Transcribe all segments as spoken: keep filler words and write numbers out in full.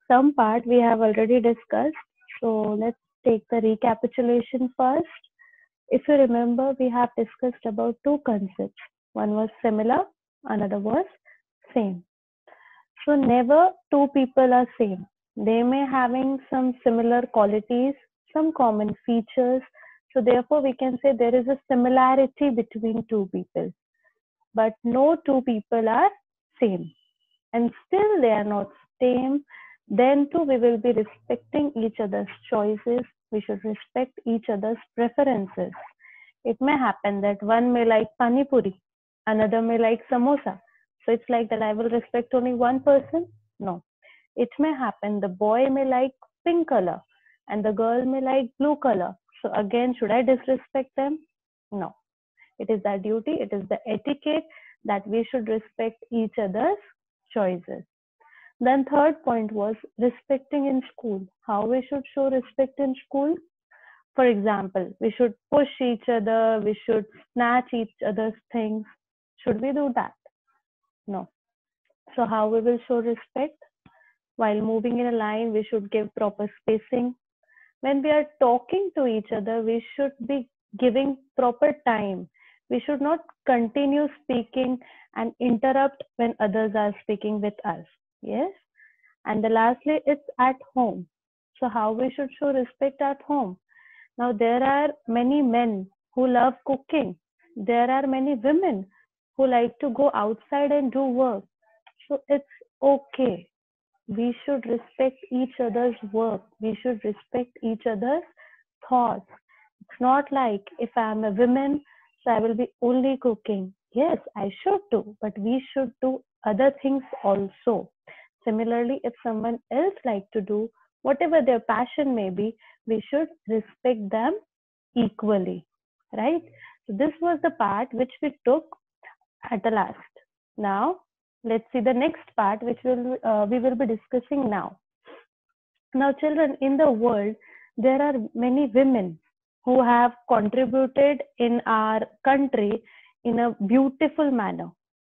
Some part we have already discussed. So let's take the recapitulation first. If you remember, we have discussed about two concepts. One was similar, another was same. So never two people are same. They may having some similar qualities, some common features. So therefore we can say there is a similarity between two people. But no two people are same. And still they are not same. Then too we will be respecting each other's choices. We should respect each other's preferences. It may happen that one may like pani puri, another may like samosa. So it's like that I will respect only one person? No. It may happen the boy may like pink color and the girl may like blue color. So again, should I disrespect them? No. It is our duty, it is the etiquette that we should respect each other's choices. Then third point was respecting in school. How we should show respect in school? For example, we should push each other, we should snatch each other's things. Should we do that? No. So how we will show respect? While moving in a line, we should give proper spacing. When we are talking to each other, we should be giving proper time. We should not continue speaking and interrupt when others are speaking with us. Yes. And the lastly, it's at home. So how we should show respect at home? Now, there are many men who love cooking. There are many women who like to go outside and do work. So it's okay. We should respect each other's work. We should respect each other's thoughts. It's not like if I'm a woman, so I will be only cooking. Yes, I should do, but we should do other things also. Similarly, if someone else like to do whatever their passion may be, we should respect them equally, right? So this was the part which we took at the last. Now, let's see the next part which will uh, we will be discussing now. Now, children, in the world, there are many women who have contributed in our country in a beautiful manner.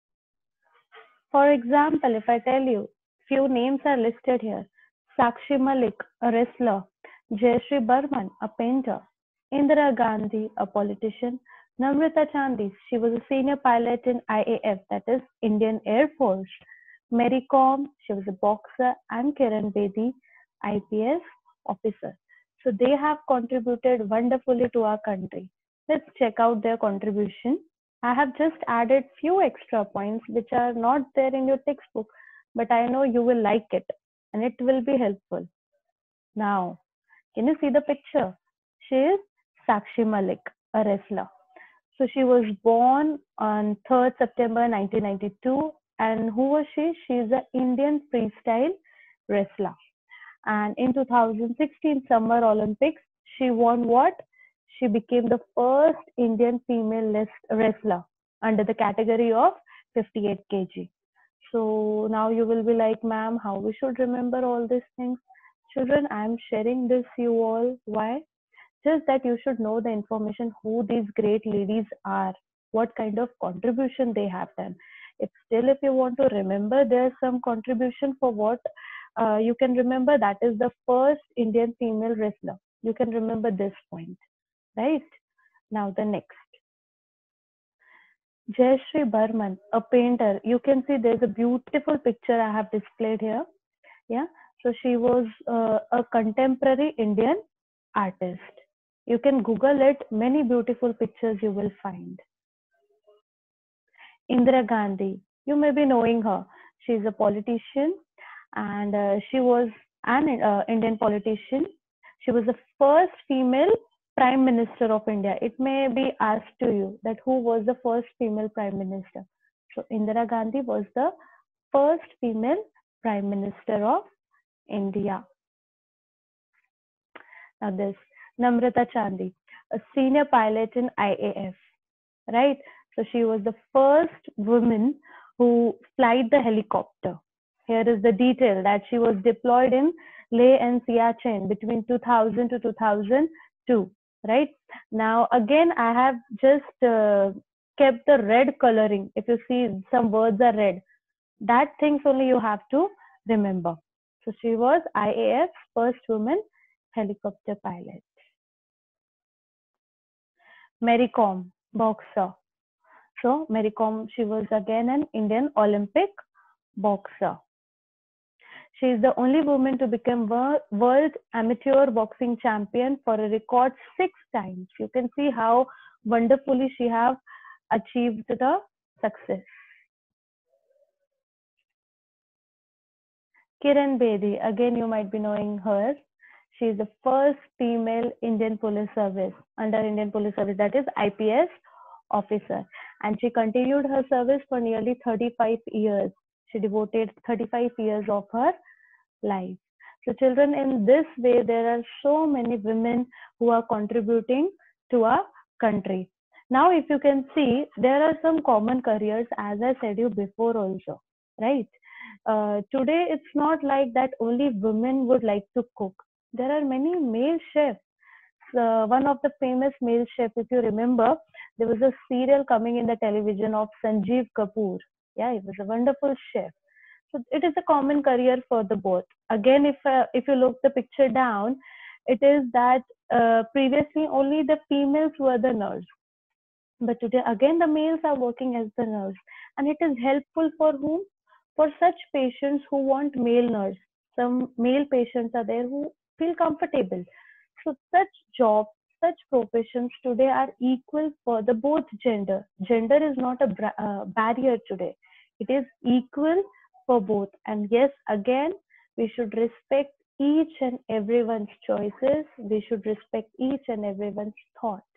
For example, if I tell you, few names are listed here. Sakshi Malik, a wrestler. Jayashree Burman, a painter. Indira Gandhi, a politician. Namrata Chandis, she was a senior pilot in I A F, that is Indian Air Force. Mary Kom, she was a boxer. And Kiran Bedi, I P S officer. So they have contributed wonderfully to our country. Let's check out their contribution. I have just added few extra points which are not there in your textbook, but I know you will like it and it will be helpful. Now, can you see the picture? She is Sakshi Malik, a wrestler. So she was born on third September nineteen ninety-two. And who was she? She is an Indian freestyle wrestler. And in two thousand sixteen Summer Olympics, she won what? She became the first Indian female wrestler under the category of fifty-eight kilograms. So now you will be like, ma'am, how we should remember all these things? Children, I am sharing this you all. Why? Just that you should know the information who these great ladies are, what kind of contribution they have done. If still if you want to remember there's some contribution for what uh, you can remember, that is the first Indian female wrestler. You can remember this point, right? Now the next. Jayashree Burman, a painter. You can see there's a beautiful picture I have displayed here. Yeah. So she was uh, a contemporary Indian artist. You can Google it. Many beautiful pictures you will find. Indira Gandhi. You may be knowing her. She is a politician and uh, she was an uh, Indian politician. She was the first female Prime Minister of India. It may be asked to you that who was the first female Prime Minister. So Indira Gandhi was the first female Prime Minister of India. Now this, Namrata Chandis, a senior pilot in I A F, right? So she was the first woman who flight the helicopter. Here is the detail that she was deployed in Leh and Siachen between two thousand to two thousand two, right? Now again, I have just uh, kept the red coloring. If you see some words are red, that things only you have to remember. So she was I A F's first woman helicopter pilot. Mary Kom, boxer. So Mary Kom, she was again an Indian Olympic boxer. She is the only woman to become world amateur boxing champion for a record six times. You can see how wonderfully she have achieved the success. Kiran Bedi, again you might be knowing her. She is the first female Indian Police Service, under Indian Police Service, that is I P S officer. And she continued her service for nearly thirty-five years. She devoted thirty-five years of her life. So children, in this way, there are so many women who are contributing to our country. Now, if you can see, there are some common careers, as I said you before also, right? Uh, today, it's not like that only women would like to cook. There are many male chefs. Uh, one of the famous male chefs, if you remember, there was a serial coming in the television of Sanjeev Kapoor. Yeah, he was a wonderful chef. So it is a common career for the both. Again, if uh, if you look the picture down, it is that uh, previously only the females were the nurse, but today again the males are working as the nurse, and it is helpful for whom? For such patients who want male nurse. Some male patients are there who feel comfortable. So such jobs, such professions today are equal for the both gender. Gender is not a uh, barrier today. It is equal for both. And yes, again, we should respect each and everyone's choices. We should respect each and everyone's thoughts.